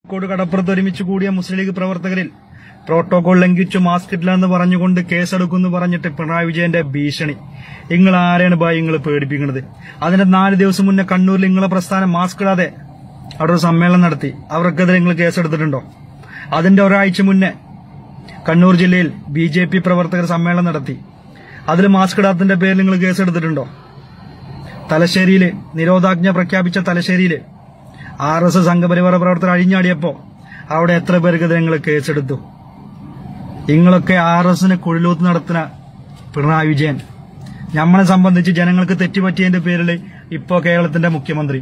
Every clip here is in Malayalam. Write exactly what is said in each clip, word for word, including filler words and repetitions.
കോഴിക്കോട് കടപ്പുറത്ത് ഒരുമിച്ച് കൂടിയ മുസ്ലിം ലീഗ് പ്രവർത്തകരിൽ പ്രോട്ടോകോൾ ലംഘിച്ചു മാസ്ക് ഇട്ടില്ലെന്ന് പറഞ്ഞുകൊണ്ട് കേസെടുക്കുമെന്ന് പറഞ്ഞിട്ട് പിണറായി വിജയന്റെ ഭീഷണി. നിങ്ങൾ ആരെയാണ് ബായി നിങ്ങൾ പേടിപ്പിക്കുന്നത്? അതിന്റെ നാല് ദിവസം മുന്നേ കണ്ണൂരിൽ നിങ്ങളെ പ്രസ്ഥാനം മാസ്ക് ഇടാതെ അവിടെ ഒരു സമ്മേളനം നടത്തി. അവർക്കെതിരെ നിങ്ങൾ കേസെടുത്തിട്ടുണ്ടോ? അതിന്റെ ഒരാഴ്ച മുന്നേ കണ്ണൂർ ജില്ലയിൽ ബി ജെ പി പ്രവർത്തകർ സമ്മേളനം നടത്തി. അതിൽ മാസ്ക് ഇടാത്തതിന്റെ പേരിൽ നിങ്ങൾ കേസെടുത്തിട്ടുണ്ടോ? തലശ്ശേരിയിൽ നിരോധാജ്ഞ പ്രഖ്യാപിച്ച തലശ്ശേരിയിൽ ആർ എസ് എസ് സംഘപരിവാര പ്രവർത്തകർ അഴിഞ്ഞാടിയപ്പോ അവിടെ എത്ര പേർക്കെതിരെ നിങ്ങൾ കേസെടുത്തു? നിങ്ങളൊക്കെ ആർ എസ് എസിനെ കുഴിലൂത്ത് നടത്തുന്ന പിണറായി വിജയൻ. നമ്മളെ സംബന്ധിച്ച് ജനങ്ങൾക്ക് തെറ്റുപറ്റിയതിന്റെ പേരിൽ ഇപ്പോ കേരളത്തിന്റെ മുഖ്യമന്ത്രി.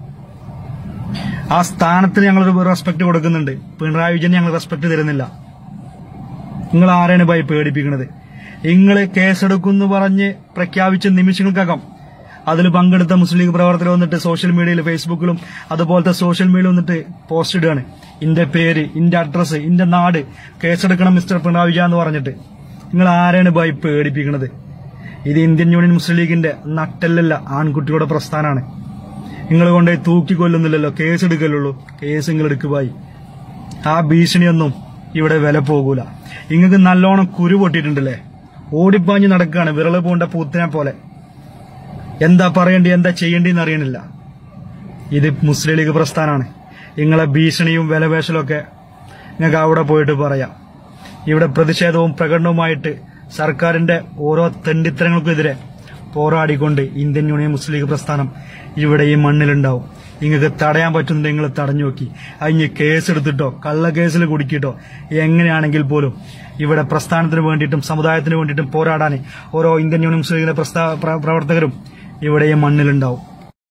ആ സ്ഥാനത്തിന് ഞങ്ങളൊരു റെസ്പെക്ട് കൊടുക്കുന്നുണ്ട്. പിണറായി വിജയൻ ഞങ്ങൾ റെസ്പെക്ട് തരുന്നില്ല. നിങ്ങൾ ആരെയാണ് പോയി പേടിപ്പിക്കുന്നത്? നിങ്ങൾ കേസെടുക്കുമെന്ന് പറഞ്ഞ് പ്രഖ്യാപിച്ച നിമിഷങ്ങൾക്കകം അതിൽ പങ്കെടുത്ത മുസ്ലിം ലീഗ് പ്രവർത്തകർ വന്നിട്ട് സോഷ്യൽ മീഡിയയിൽ ഫേസ്ബുക്കിലും അതുപോലത്തെ സോഷ്യൽ മീഡിയ വന്നിട്ട് പോസ്റ്റ് ഇടുകയാണ്. ഇന്റെ പേര്, ഇന്റെ അഡ്രസ്, ഇന്റെ നാട്, കേസെടുക്കണം മിസ്റ്റർ പിണറായി വിജയൻ എന്ന് പറഞ്ഞിട്ട്. നിങ്ങൾ ആരെയാണ് പോയി പേടിപ്പിക്കുന്നത്? ഇത് ഇന്ത്യൻ യൂണിയൻ മുസ്ലിം ലീഗിന്റെ നട്ടല്ലല്ല, ആൺകുട്ടിയുടെ പ്രസ്ഥാനമാണ്. നിങ്ങൾ കൊണ്ടുപോയി തൂക്കിക്കൊല്ലുന്നില്ലല്ലോ, കേസ് എടുക്കലുള്ളൂ. കേസ് നിങ്ങൾ എടുക്കുവായി. ആ ഭീഷണിയൊന്നും ഇവിടെ വില പോകൂല. നിങ്ങൾക്ക് നല്ലോണം കുരു പൊട്ടിയിട്ടുണ്ടല്ലേ? ഓടിപ്പാഞ്ഞ് നടക്കുകയാണ് വിരള് പൂണ്ട പൂത്തിനെ പോലെ. എന്താ പറയേണ്ടി എന്താ ചെയ്യേണ്ടിന്ന് അറിയണില്ല. ഇത് മുസ്ലിം ലീഗ് പ്രസ്ഥാനമാണ്. നിങ്ങളെ ഭീഷണിയും വിലപേശലും ഒക്കെ നിങ്ങൾക്ക് അവിടെ പോയിട്ട് പറയാം. ഇവിടെ പ്രതിഷേധവും പ്രകടനവുമായിട്ട് സർക്കാരിന്റെ ഓരോ തെണ്ടിത്തരങ്ങൾക്കെതിരെ പോരാടിക്കൊണ്ട് ഇന്ത്യൻ യൂണിയൻ മുസ്ലിം ലീഗ് പ്രസ്ഥാനം ഇവിടെ ഈ മണ്ണിലുണ്ടാവും. നിങ്ങൾക്ക് തടയാൻ പറ്റുന്നത് നിങ്ങൾ തടഞ്ഞു നോക്കി. അതിന് കേസെടുത്തിട്ടോ കള്ള കേസിൽ കുടുക്കിയിട്ടോ എങ്ങനെയാണെങ്കിൽ പോലും ഇവിടെ പ്രസ്ഥാനത്തിന് വേണ്ടിയിട്ടും സമുദായത്തിന് വേണ്ടിയിട്ടും പോരാടാൻ ഓരോ ഇന്ത്യൻ യൂണിയൻ മുസ്ലിം ലീഗിന്റെ പ്രവർത്തകരും ഇവിടെ ഈ മണ്ണിലുണ്ടാവും.